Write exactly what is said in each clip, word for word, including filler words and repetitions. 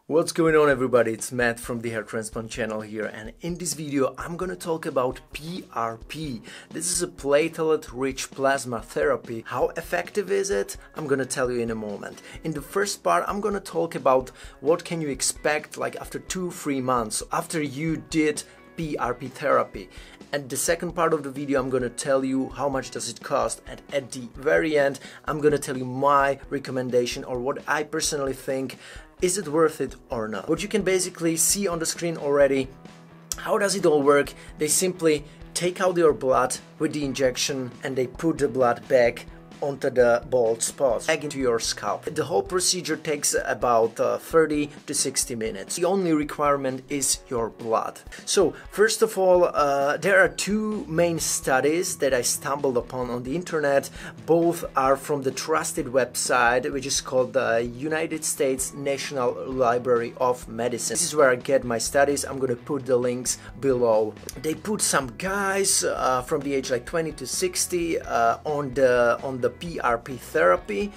What's going on, everybody? It's Matt from the Hair Transplant channel here, and in this video I'm gonna talk about P R P. This is a platelet-rich plasma therapy. How effective is it? I'm gonna tell you in a moment. In the first part I'm gonna talk about what can you expect like after two, three months after you did P R P therapy. And the second part of the video I'm gonna tell you how much does it cost, and at the very end I'm gonna tell you my recommendation or what I personally think. Is it worth it or not? What you can basically see on the screen already, how does it all work? They simply take out your blood with the injection and they put the blood back onto the bald spots, back into your scalp. The whole procedure takes about uh, thirty to sixty minutes. The only requirement is your blood. So first of all, uh, there are two main studies that I stumbled upon on the internet. Both are from the trusted website, which is called the United States National Library of Medicine. This is where I get my studies. I'm gonna put the links below. They put some guys uh, from the age like twenty to sixty uh, on the on the P R P therapy,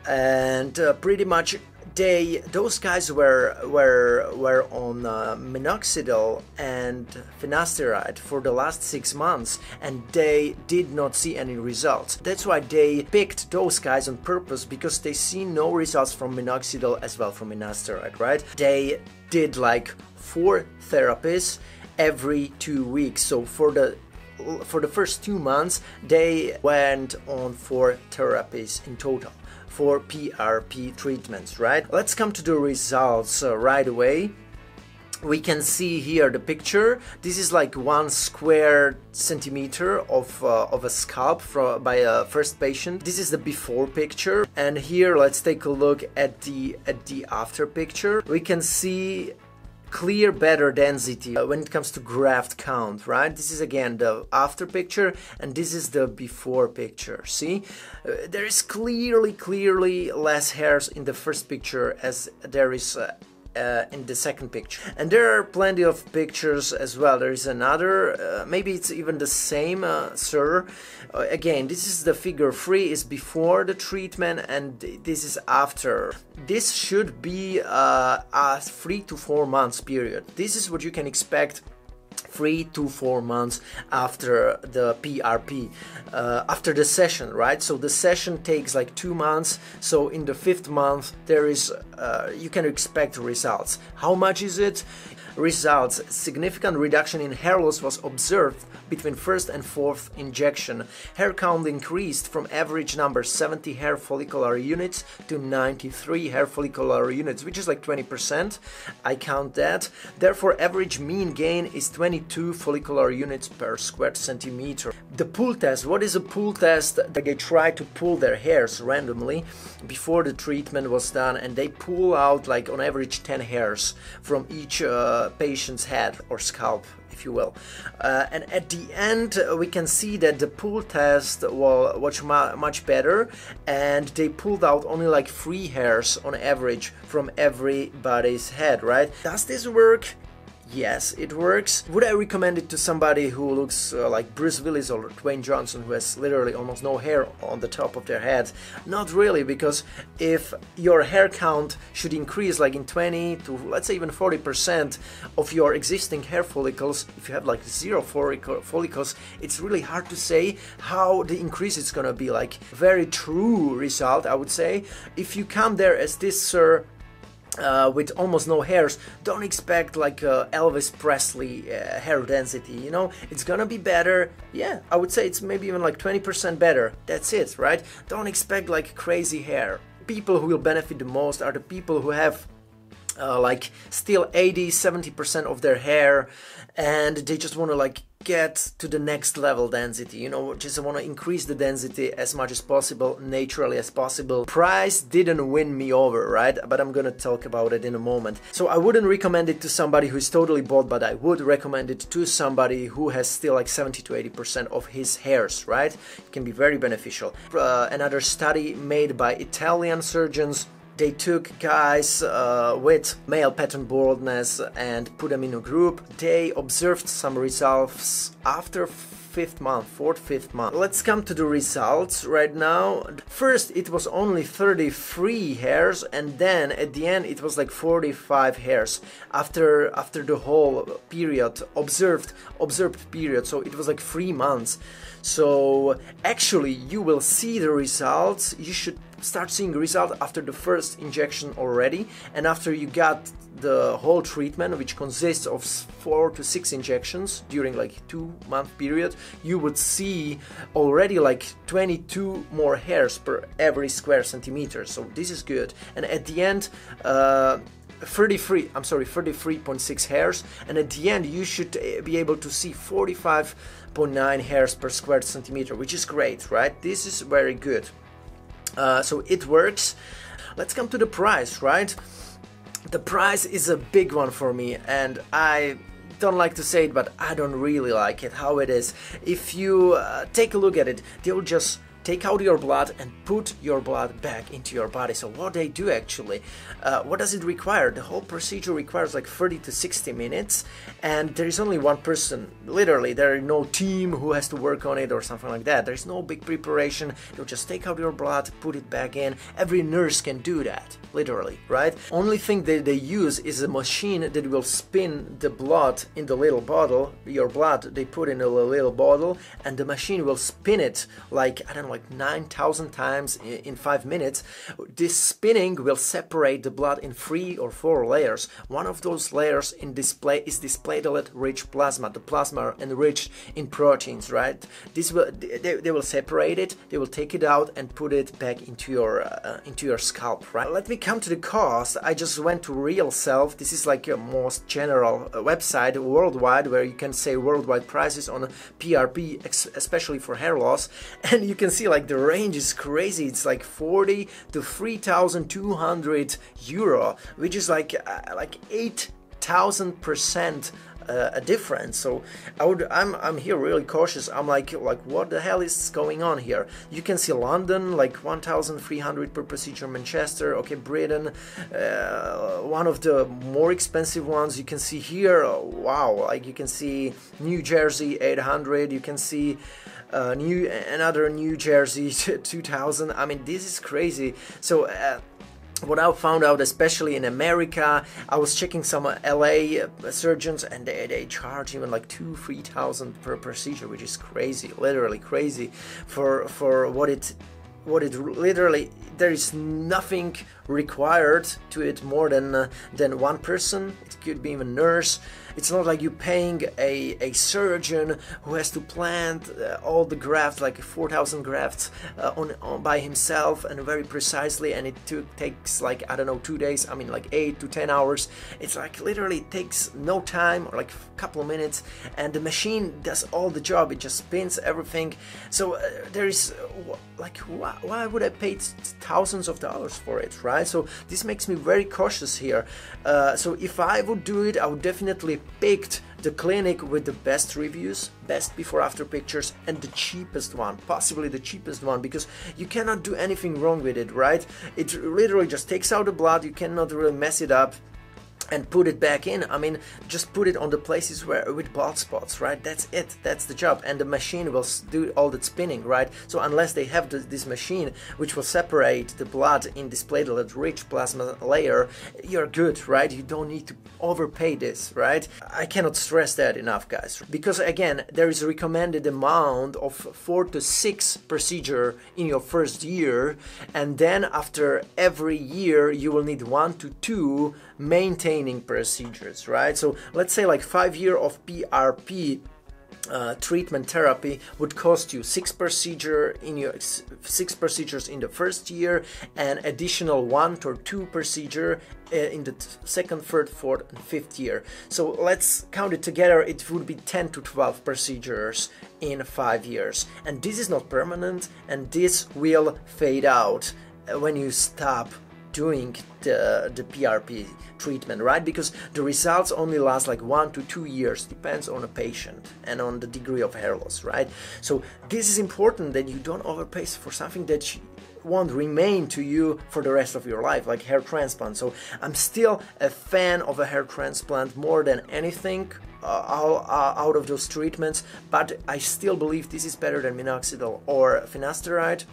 and uh, pretty much they those guys were were were on uh, minoxidil and finasteride for the last six months, and they did not see any results. That's why they picked those guys on purpose, because they see no results from minoxidil as well from finasteride, right? They did like four therapies every two weeks. So for the For the first two months, they went on four therapies in total, four P R P treatments, right? Let's come to the results uh, right away. We can see here the picture. This is like one square centimeter of, uh, of a scalp from, by a first patient. This is the before picture, and here let's take a look at the, at the after picture. We can see clear, better density when it comes to graft count, right? This is again the after picture, and this is the before picture. See, uh, there is clearly, clearly less hairs in the first picture as there is uh, Uh, in the second picture. And there are plenty of pictures as well. There is another, uh, maybe it's even the same, uh, sir. Uh, again, this is the figure three is before the treatment, and this is after. This should be uh, a three to four months period. This is what you can expect three to four months after the P R P, uh, after the session, right? So the session takes like two months. So in the fifth month, there is uh, you can expect results. How much is it? Results: significant reduction in hair loss was observed between first and fourth injection. Hair count increased from average number seventy hair follicular units to ninety-three hair follicular units, which is like twenty percent. I count that. Therefore, average mean gain is twenty-two follicular units per square centimeter. The pull test. What is a pull test? They try to pull their hairs randomly before the treatment was done, and they pull out like on average ten hairs from each uh, patient's head or scalp, if you will. Uh, and at the end, uh, we can see that the pull test was much, much better, and they pulled out only like three hairs on average from everybody's head, right? Does this work? Yes, it works. Would I recommend it to somebody who looks uh, like Bruce Willis or Dwayne Johnson, who has literally almost no hair on the top of their head? Not really, because if your hair count should increase like in twenty to let's say even forty percent of your existing hair follicles, if you have like zero follicles, it's really hard to say how the increase is gonna be. Like very true result, I would say. If you come there as this sir, Uh, with almost no hairs, don't expect like uh, Elvis Presley uh, hair density, you know? It's gonna be better. Yeah, I would say it's maybe even like twenty percent better. That's it, right? Don't expect like crazy hair. People who will benefit the most are the people who have uh, like still eighty, seventy percent of their hair, and they just want to like get to the next level density, you know, just want to increase the density as much as possible, naturally as possible. Price didn't win me over, right? But I'm gonna talk about it in a moment. So I wouldn't recommend it to somebody who is totally bald, but I would recommend it to somebody who has still like seventy to eighty percent of his hairs, right? It can be very beneficial. Uh, another study made by Italian surgeons they took guys uh, with male pattern baldness and put them in a group. They observed some results after fifth month, fourth, fifth month. Let's come to the results right now. First, it was only thirty-three hairs, and then at the end it was like forty-five hairs after after the whole period, observed observed period. So it was like three months. So actually, you will see the results. You should start seeing the result after the first injection already, and after you got the whole treatment, which consists of four to six injections during like two month period, you would see already like twenty-two more hairs per every square centimeter. So this is good. And at the end, uh, thirty-three, I'm sorry, thirty-three point six hairs, and at the end you should be able to see forty-five point nine hairs per square centimeter, which is great, right? This is very good. Uh, so it works. Let's come to the price, right? The price is a big one for me, and I don't like to say it, but I don't really like it how it is. If you uh, take a look at it, they'll just take out your blood and put your blood back into your body. So what they do actually, uh, what does it require? The whole procedure requires like thirty to sixty minutes, and there is only one person, literally, there is no team who has to work on it or something like that. There is no big preparation. They'll just take out your blood, put it back in. Every nurse can do that, literally, right? Only thing that they use is a machine that will spin the blood in the little bottle. Your blood, they put in a little bottle, and the machine will spin it like, I don't know, like nine thousand times in five minutes. This spinning will separate the blood in three or four layers. One of those layers in display is this platelet-rich plasma, the plasma enriched in proteins, right? This will they, they will separate it, they will take it out and put it back into your uh, into your scalp, right? Let me come to the cost. I just went to Reults. This is like a most general uh, website worldwide where you can say worldwide prices on P R P, especially for hair loss, and you can see like the range is crazy. It's like forty to three thousand two hundred euro, which is like uh, like eight thousand percent uh, a difference. So I would I'm I'm here really cautious. I'm like like what the hell is going on here? You can see London like one thousand three hundred per procedure, Manchester, okay, Britain, uh, one of the more expensive ones you can see here. Oh, wow, like you can see New Jersey eight hundred, you can see Uh, new another New Jersey two thousand. I mean, this is crazy. So uh, what I found out, especially in America, I was checking some L A surgeons, and they, they charge even like two, three thousand per procedure, which is crazy, literally crazy for for what it what it literally. There is nothing required to it more than uh, than one person. It could be even a nurse. It's not like you're paying a, a surgeon who has to plant uh, all the grafts, like four thousand grafts uh, on, on by himself and very precisely, and it took, takes like, I don't know, two days, I mean like eight to ten hours. It's like literally it takes no time, or like a couple of minutes, and the machine does all the job. It just spins everything. So uh, there is uh, like, why, why would I pay thousands of dollars for it, right? So this makes me very cautious here. Uh, so if I would do it, I would definitely picked the clinic with the best reviews, best before after pictures, and the cheapest one, possibly the cheapest one, because you cannot do anything wrong with it, right? It literally just takes out the blood. You cannot really mess it up and put it back in. I mean, just put it on the places where with blood spots, right? That's it, that's the job, and the machine will do all that spinning, right? So unless they have the, this machine which will separate the blood in this platelet rich plasma layer, you're good, right? You don't need to overpay this, right? I cannot stress that enough, guys, because again, there is a recommended amount of four to six procedure in your first year, and then after every year you will need one to two maintaining procedures, right? So let's say like five year of P R P uh, treatment therapy would cost you six procedure in your six procedures in the first year, and additional one or two procedure uh, in the second, third, fourth, and fifth year. So let's count it together. It would be ten to twelve procedures in five years, and this is not permanent, and this will fade out when you stop doing the, the P R P treatment, right? Because the results only last like one to two years, depends on a patient and on the degree of hair loss, right? So this is important, that you don't overpay for something that you, won't remain to you for the rest of your life, like hair transplant. So I'm still a fan of a hair transplant more than anything uh, out, uh, out of those treatments, but I still believe this is better than minoxidil or finasteride.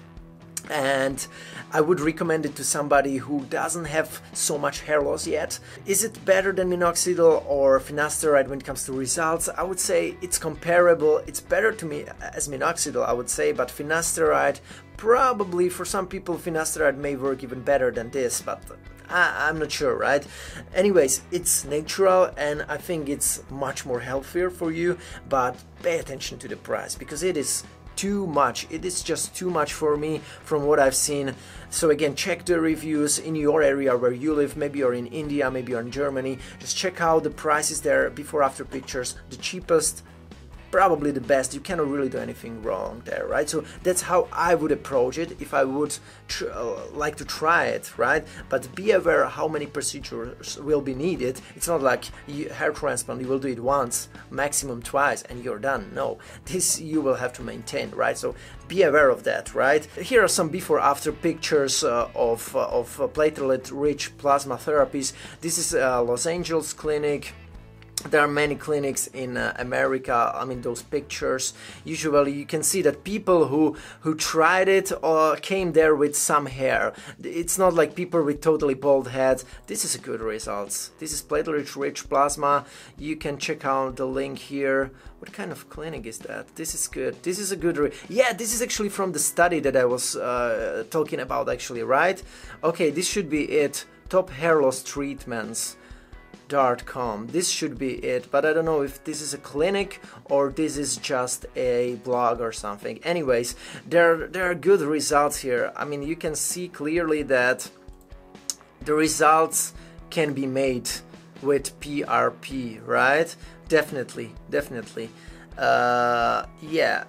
And I would recommend it to somebody who doesn't have so much hair loss yet. Is it better than minoxidil or finasteride when it comes to results? I would say it's comparable. It's better to me as minoxidil, I would say, but finasteride, probably for some people finasteride may work even better than this, but I, I'm not sure, right? Anyways, it's natural and I think it's much more healthier for you, but pay attention to the price because it is too much. It is just too much for me from what I've seen. So again, check the reviews in your area where you live. Maybe you're in India, maybe you're in Germany. Just check out the prices there, before after pictures. The cheapest, probably the best. You cannot really do anything wrong there, right? So that's how I would approach it if I would tr uh, like to try it, right? But be aware how many procedures will be needed. It's not like you, hair transplant, you will do it once, maximum twice, and you're done. No, this you will have to maintain, right? So be aware of that, right? Here are some before after pictures uh, of, uh, of uh, platelet-rich plasma therapies. This is uh, Los Angeles clinic. There are many clinics in uh, America. I mean, those pictures, usually you can see that people who who tried it or came there with some hair. It's not like people with totally bald heads. This is a good results. This is platelet-rich plasma. You can check out the link here. What kind of clinic is that? This is good. This is a good re yeah, this is actually from the study that I was uh, talking about actually, right? Okay, this should be it. Top hair loss treatments. .com. This should be it, but I don't know if this is a clinic or this is just a blog or something. Anyways, there, there are good results here. I mean, you can see clearly that the results can be made with P R P, right? Definitely, definitely. Uh, yeah,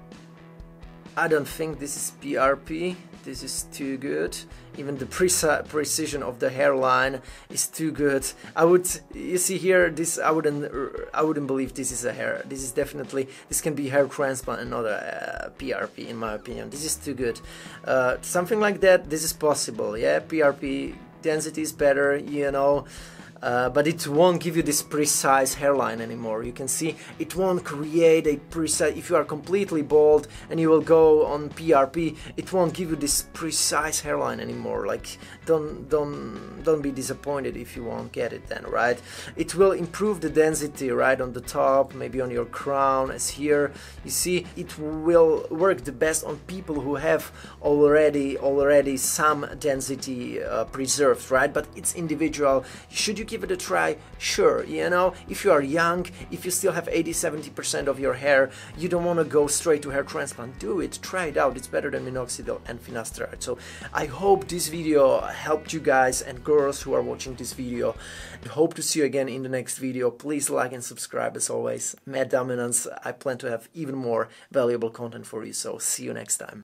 I don't think this is P R P. This is too good. Even the preci precision of the hairline is too good. I would, you see here, this I wouldn't, I wouldn't believe this is a hair. This is definitely, this can be hair transplant and not a uh, P R P in my opinion. This is too good. Uh, something like that, this is possible. Yeah, P R P density is better, you know. Uh, but it won't give you this precise hairline anymore. You can see it won't create a precise, if you are completely bald and you will go on P R P, it won't give you this precise hairline anymore. Like, don't don't don't be disappointed if you won't get it then, right? It will improve the density right on the top, maybe on your crown, as here. You see, it will work the best on people who have already already some density uh, preserved, right? But it's individual. Should you give it a try? Sure, you know, if you are young, if you still have eighty to seventy percent of your hair, you don't want to go straight to hair transplant, do it, try it out. It's better than minoxidil and finasteride. So I hope this video helped you guys and girls who are watching this video. I hope to see you again in the next video. Please like and subscribe as always. Mad Dominance, I plan to have even more valuable content for you, so see you next time.